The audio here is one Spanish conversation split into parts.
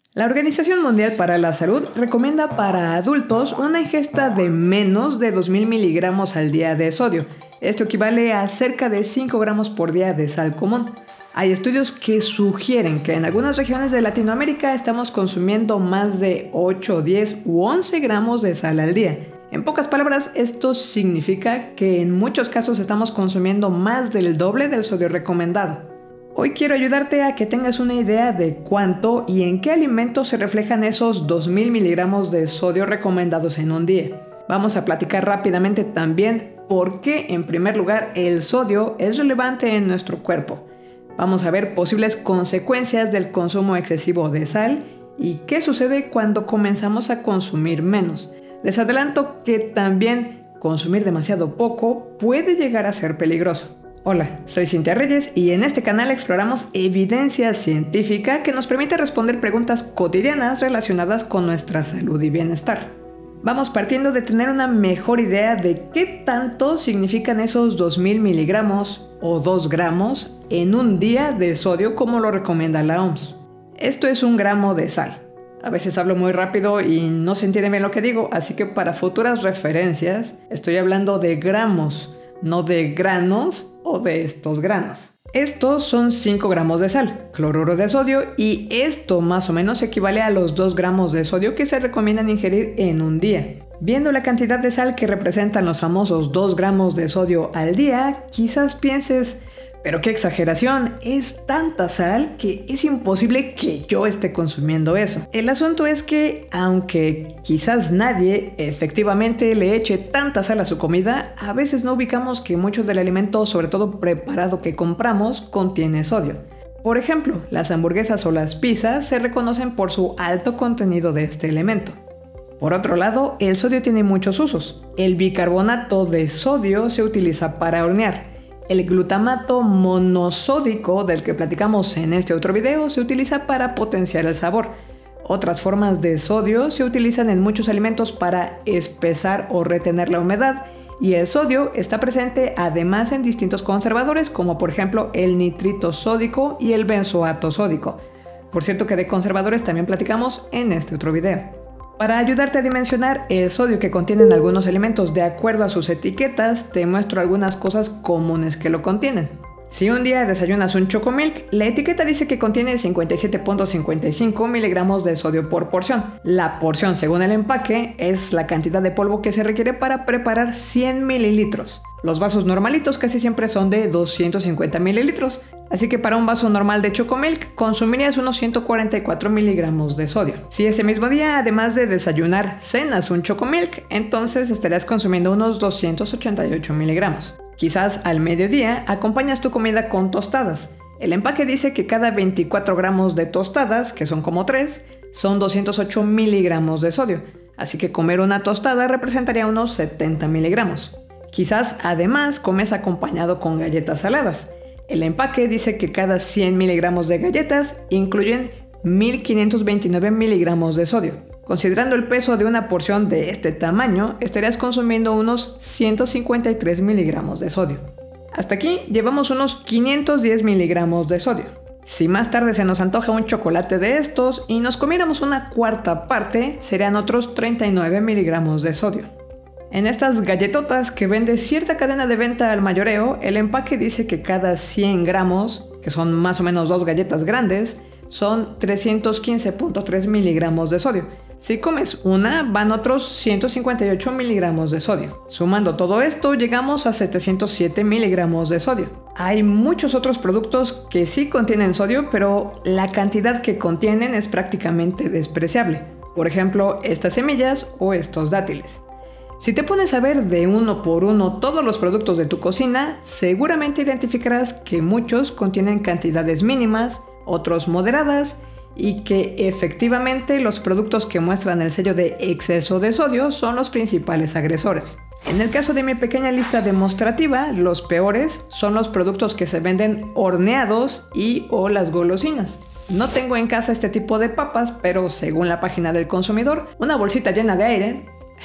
La Organización Mundial para la Salud recomienda para adultos una ingesta de menos de 2000 miligramos al día de sodio. Esto equivale a cerca de 5 gramos por día de sal común. Hay estudios que sugieren que en algunas regiones de Latinoamérica estamos consumiendo más de 8, 10 u 11 gramos de sal al día. En pocas palabras, esto significa que en muchos casos estamos consumiendo más del doble del sodio recomendado. Hoy quiero ayudarte a que tengas una idea de cuánto y en qué alimentos se reflejan esos 2000 miligramos de sodio recomendados en un día. Vamos a platicar rápidamente también por qué, en primer lugar, el sodio es relevante en nuestro cuerpo. Vamos a ver posibles consecuencias del consumo excesivo de sal y qué sucede cuando comenzamos a consumir menos. Les adelanto que también consumir demasiado poco puede llegar a ser peligroso. Hola, soy Cintia Reyes y en este canal exploramos evidencia científica que nos permite responder preguntas cotidianas relacionadas con nuestra salud y bienestar. Vamos partiendo de tener una mejor idea de qué tanto significan esos 2000 miligramos o 2 gramos en un día de sodio como lo recomienda la OMS. Esto es un gramo de sal. A veces hablo muy rápido y no se entiende bien lo que digo, así que para futuras referencias estoy hablando de gramos, no de granos o de estos granos. Estos son 5 gramos de sal, cloruro de sodio, y esto más o menos equivale a los 2 gramos de sodio que se recomiendan ingerir en un día. Viendo la cantidad de sal que representan los famosos 2 gramos de sodio al día, quizás pienses, pero qué exageración, es tanta sal que es imposible que yo esté consumiendo eso. El asunto es que, aunque quizás nadie efectivamente le eche tanta sal a su comida, a veces no ubicamos que mucho del alimento, sobre todo preparado que compramos, contiene sodio. Por ejemplo, las hamburguesas o las pizzas se reconocen por su alto contenido de este elemento. Por otro lado, el sodio tiene muchos usos. El bicarbonato de sodio se utiliza para hornear. El glutamato monosódico, del que platicamos en este otro video, se utiliza para potenciar el sabor. Otras formas de sodio se utilizan en muchos alimentos para espesar o retener la humedad, y el sodio está presente además en distintos conservadores, como por ejemplo el nitrito sódico y el benzoato sódico. Por cierto que de conservadores también platicamos en este otro video. Para ayudarte a dimensionar el sodio que contienen algunos alimentos de acuerdo a sus etiquetas, te muestro algunas cosas comunes que lo contienen. Si un día desayunas un Chocomilk, la etiqueta dice que contiene 57.55 miligramos de sodio por porción. La porción, según el empaque, es la cantidad de polvo que se requiere para preparar 100 mililitros. Los vasos normalitos casi siempre son de 250 mililitros, así que para un vaso normal de Chocomilk consumirías unos 144 miligramos de sodio. Si ese mismo día, además de desayunar, cenas un Chocomilk, entonces estarías consumiendo unos 288 miligramos. Quizás al mediodía acompañas tu comida con tostadas. El empaque dice que cada 24 gramos de tostadas, que son como 3, son 208 miligramos de sodio, así que comer una tostada representaría unos 70 miligramos. Quizás además comes acompañado con galletas saladas. El empaque dice que cada 100 miligramos de galletas incluyen 1529 miligramos de sodio. Considerando el peso de una porción de este tamaño, estarías consumiendo unos 153 miligramos de sodio. Hasta aquí llevamos unos 510 miligramos de sodio. Si más tarde se nos antoja un chocolate de estos y nos comiéramos una cuarta parte, serían otros 39 miligramos de sodio. En estas galletotas que vende cierta cadena de venta al mayoreo, el empaque dice que cada 100 gramos, que son más o menos 2 galletas grandes, son 315.3 miligramos de sodio. Si comes una, van otros 158 miligramos de sodio. Sumando todo esto, llegamos a 707 miligramos de sodio. Hay muchos otros productos que sí contienen sodio, pero la cantidad que contienen es prácticamente despreciable. Por ejemplo, estas semillas o estos dátiles. Si te pones a ver de uno por uno todos los productos de tu cocina, seguramente identificarás que muchos contienen cantidades mínimas, otros moderadas, y que efectivamente los productos que muestran el sello de exceso de sodio son los principales agresores. En el caso de mi pequeña lista demostrativa, los peores son los productos que se venden horneados y o las golosinas. No tengo en casa este tipo de papas, pero según la página del consumidor, una bolsita llena de aire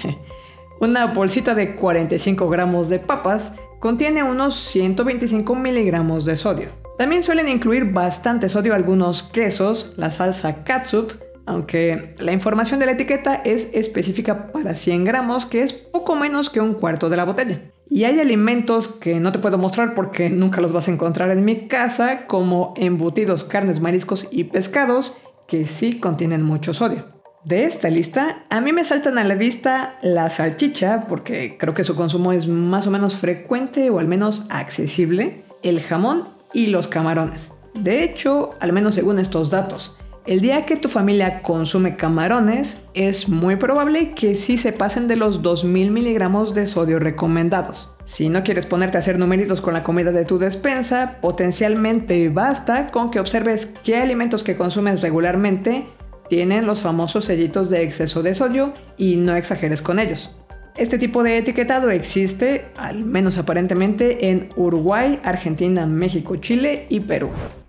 una bolsita de 45 gramos de papas contiene unos 125 miligramos de sodio. También suelen incluir bastante sodio algunos quesos, la salsa catsup, aunque la información de la etiqueta es específica para 100 gramos, que es poco menos que un cuarto de la botella. Y hay alimentos que no te puedo mostrar porque nunca los vas a encontrar en mi casa, como embutidos, carnes, mariscos y pescados, que sí contienen mucho sodio. De esta lista, a mí me saltan a la vista la salchicha, porque creo que su consumo es más o menos frecuente o al menos accesible, el jamón y los camarones. De hecho, al menos según estos datos, el día que tu familia consume camarones, es muy probable que sí se pasen de los 2000 miligramos de sodio recomendados. Si no quieres ponerte a hacer numeritos con la comida de tu despensa, potencialmente basta con que observes qué alimentos que consumes regularmente tienen los famosos sellitos de exceso de sodio y no exageres con ellos. Este tipo de etiquetado existe, al menos aparentemente, en Uruguay, Argentina, México, Chile y Perú.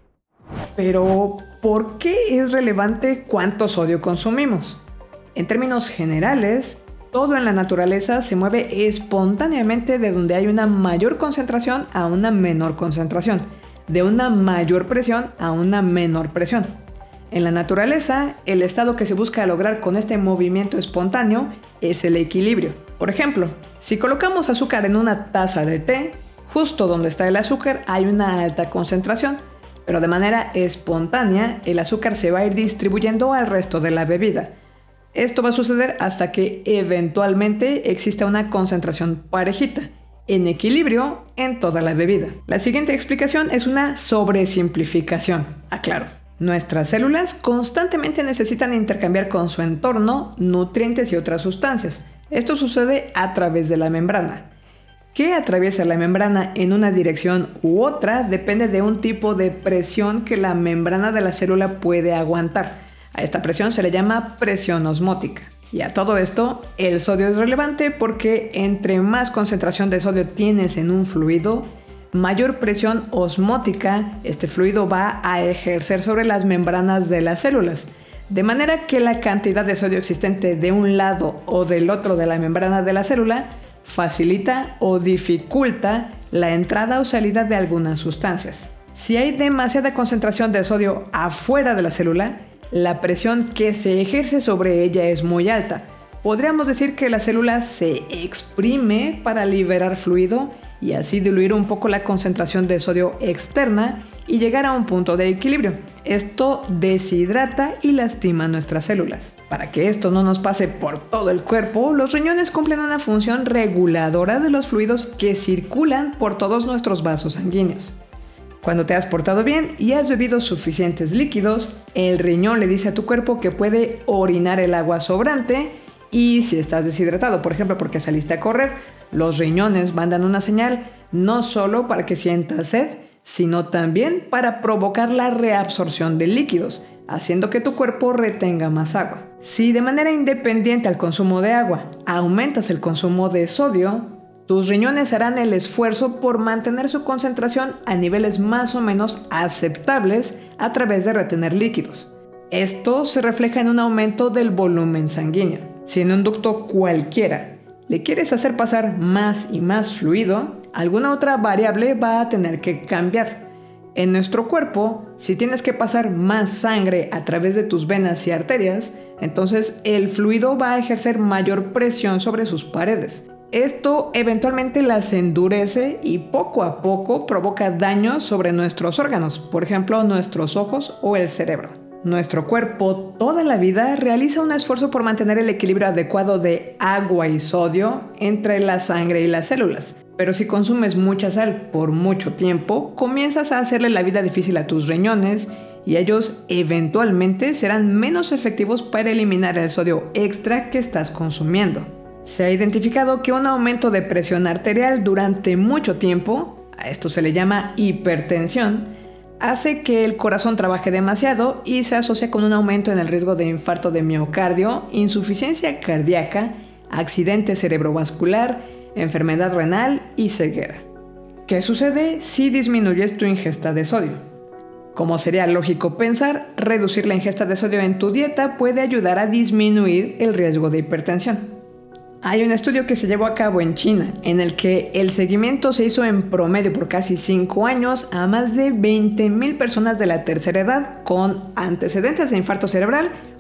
Pero, ¿por qué es relevante cuánto sodio consumimos? En términos generales, todo en la naturaleza se mueve espontáneamente de donde hay una mayor concentración a una menor concentración, de una mayor presión a una menor presión. En la naturaleza, el estado que se busca lograr con este movimiento espontáneo es el equilibrio. Por ejemplo, si colocamos azúcar en una taza de té, justo donde está el azúcar hay una alta concentración, pero de manera espontánea el azúcar se va a ir distribuyendo al resto de la bebida. Esto va a suceder hasta que eventualmente exista una concentración parejita, en equilibrio en toda la bebida. La siguiente explicación es una sobresimplificación, aclaro. Nuestras células constantemente necesitan intercambiar con su entorno nutrientes y otras sustancias. Esto sucede a través de la membrana. ¿Qué atraviesa la membrana en una dirección u otra? Depende de un tipo de presión que la membrana de la célula puede aguantar. A esta presión se le llama presión osmótica. Y a todo esto, el sodio es relevante porque entre más concentración de sodio tienes en un fluido, mayor presión osmótica este fluido va a ejercer sobre las membranas de las células, de manera que la cantidad de sodio existente de un lado o del otro de la membrana de la célula facilita o dificulta la entrada o salida de algunas sustancias. Si hay demasiada concentración de sodio afuera de la célula, la presión que se ejerce sobre ella es muy alta. Podríamos decir que la célula se exprime para liberar fluido y así diluir un poco la concentración de sodio externa y llegar a un punto de equilibrio. Esto deshidrata y lastima nuestras células. Para que esto no nos pase por todo el cuerpo, los riñones cumplen una función reguladora de los fluidos que circulan por todos nuestros vasos sanguíneos. Cuando te has portado bien y has bebido suficientes líquidos, el riñón le dice a tu cuerpo que puede orinar el agua sobrante. Y si estás deshidratado, por ejemplo, porque saliste a correr, los riñones mandan una señal no solo para que sientas sed, sino también para provocar la reabsorción de líquidos, haciendo que tu cuerpo retenga más agua. Si de manera independiente al consumo de agua aumentas el consumo de sodio, tus riñones harán el esfuerzo por mantener su concentración a niveles más o menos aceptables a través de retener líquidos. Esto se refleja en un aumento del volumen sanguíneo. Si en un ducto cualquiera le quieres hacer pasar más y más fluido, alguna otra variable va a tener que cambiar. En nuestro cuerpo, si tienes que pasar más sangre a través de tus venas y arterias, entonces el fluido va a ejercer mayor presión sobre sus paredes. Esto eventualmente las endurece y poco a poco provoca daño sobre nuestros órganos, por ejemplo, nuestros ojos o el cerebro. Nuestro cuerpo toda la vida realiza un esfuerzo por mantener el equilibrio adecuado de agua y sodio entre la sangre y las células. Pero si consumes mucha sal por mucho tiempo, comienzas a hacerle la vida difícil a tus riñones y ellos eventualmente serán menos efectivos para eliminar el sodio extra que estás consumiendo. Se ha identificado que un aumento de presión arterial durante mucho tiempo, a esto se le llama hipertensión, hace que el corazón trabaje demasiado y se asocia con un aumento en el riesgo de infarto de miocardio, insuficiencia cardíaca, accidente cerebrovascular, enfermedad renal y ceguera. ¿Qué sucede si disminuyes tu ingesta de sodio? Como sería lógico pensar, reducir la ingesta de sodio en tu dieta puede ayudar a disminuir el riesgo de hipertensión. Hay un estudio que se llevó a cabo en China, en el que el seguimiento se hizo en promedio por casi 5 años a más de 20,000 personas de la tercera edad con antecedentes de infarto cerebral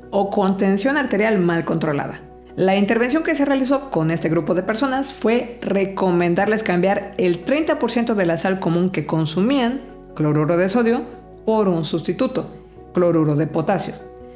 o con tensión arterial mal controlada. La intervención que se realizó con este grupo de personas fue recomendarles cambiar el 30% de la sal común que consumían, cloruro de sodio, por un sustituto, cloruro de potasio.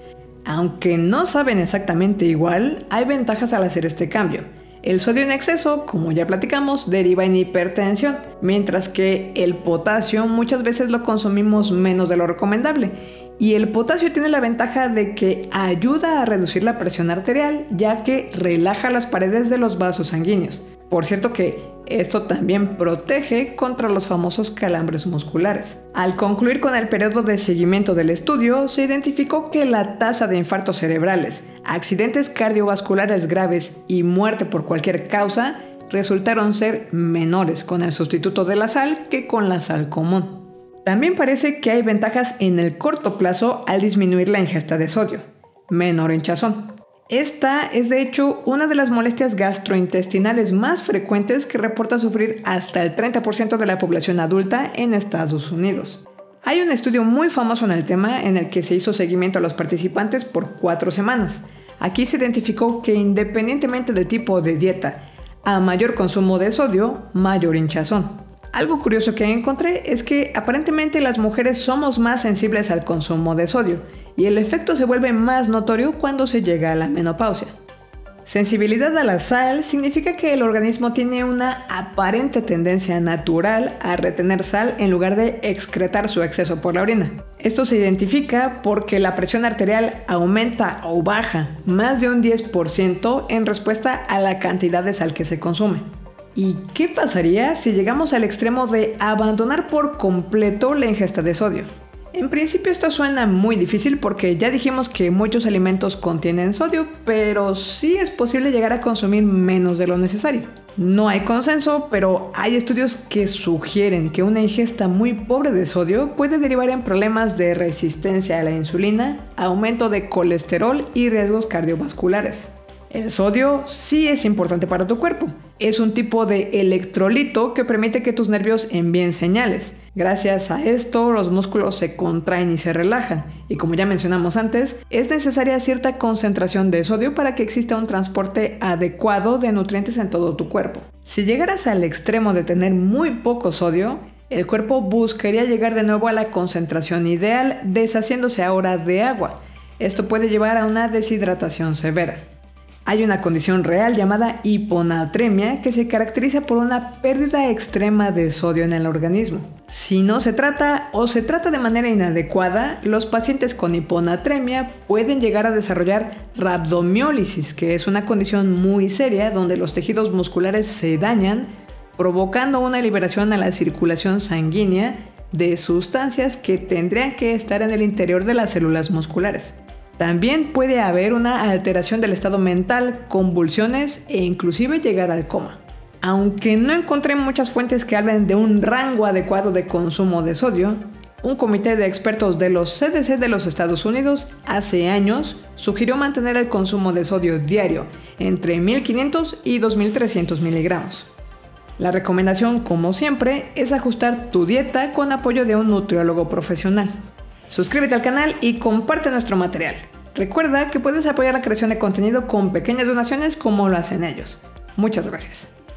Aunque no saben exactamente igual, hay ventajas al hacer este cambio. El sodio en exceso, como ya platicamos, deriva en hipertensión, mientras que el potasio muchas veces lo consumimos menos de lo recomendable. Y el potasio tiene la ventaja de que ayuda a reducir la presión arterial, ya que relaja las paredes de los vasos sanguíneos. Por cierto que esto también protege contra los famosos calambres musculares. Al concluir con el periodo de seguimiento del estudio, se identificó que la tasa de infartos cerebrales, accidentes cardiovasculares graves y muerte por cualquier causa resultaron ser menores con el sustituto de la sal que con la sal común. También parece que hay ventajas en el corto plazo al disminuir la ingesta de sodio. Menor hinchazón. Esta es de hecho una de las molestias gastrointestinales más frecuentes que reporta sufrir hasta el 30% de la población adulta en Estados Unidos. Hay un estudio muy famoso en el tema en el que se hizo seguimiento a los participantes por 4 semanas. Aquí se identificó que independientemente del tipo de dieta, a mayor consumo de sodio, mayor hinchazón. Algo curioso que encontré es que aparentemente las mujeres somos más sensibles al consumo de sodio y el efecto se vuelve más notorio cuando se llega a la menopausia. Sensibilidad a la sal significa que el organismo tiene una aparente tendencia natural a retener sal en lugar de excretar su exceso por la orina. Esto se identifica porque la presión arterial aumenta o baja más de un 10% en respuesta a la cantidad de sal que se consume. ¿Y qué pasaría si llegamos al extremo de abandonar por completo la ingesta de sodio? En principio esto suena muy difícil porque ya dijimos que muchos alimentos contienen sodio, pero sí es posible llegar a consumir menos de lo necesario. No hay consenso, pero hay estudios que sugieren que una ingesta muy pobre de sodio puede derivar en problemas de resistencia a la insulina, aumento de colesterol y riesgos cardiovasculares. El sodio sí es importante para tu cuerpo. Es un tipo de electrolito que permite que tus nervios envíen señales. Gracias a esto, los músculos se contraen y se relajan. Y como ya mencionamos antes, es necesaria cierta concentración de sodio para que exista un transporte adecuado de nutrientes en todo tu cuerpo. Si llegaras al extremo de tener muy poco sodio, el cuerpo buscaría llegar de nuevo a la concentración ideal, deshaciéndose ahora de agua. Esto puede llevar a una deshidratación severa. Hay una condición real llamada hiponatremia que se caracteriza por una pérdida extrema de sodio en el organismo. Si no se trata o se trata de manera inadecuada, los pacientes con hiponatremia pueden llegar a desarrollar rabdomiólisis, que es una condición muy seria donde los tejidos musculares se dañan, provocando una liberación a la circulación sanguínea de sustancias que tendrían que estar en el interior de las células musculares. También puede haber una alteración del estado mental, convulsiones e inclusive llegar al coma. Aunque no encontré muchas fuentes que hablen de un rango adecuado de consumo de sodio, un comité de expertos de los CDC de los Estados Unidos hace años sugirió mantener el consumo de sodio diario entre 1500 y 2300 miligramos. La recomendación, como siempre, es ajustar tu dieta con apoyo de un nutriólogo profesional. Suscríbete al canal y comparte nuestro material. Recuerda que puedes apoyar la creación de contenido con pequeñas donaciones como lo hacen ellos. Muchas gracias.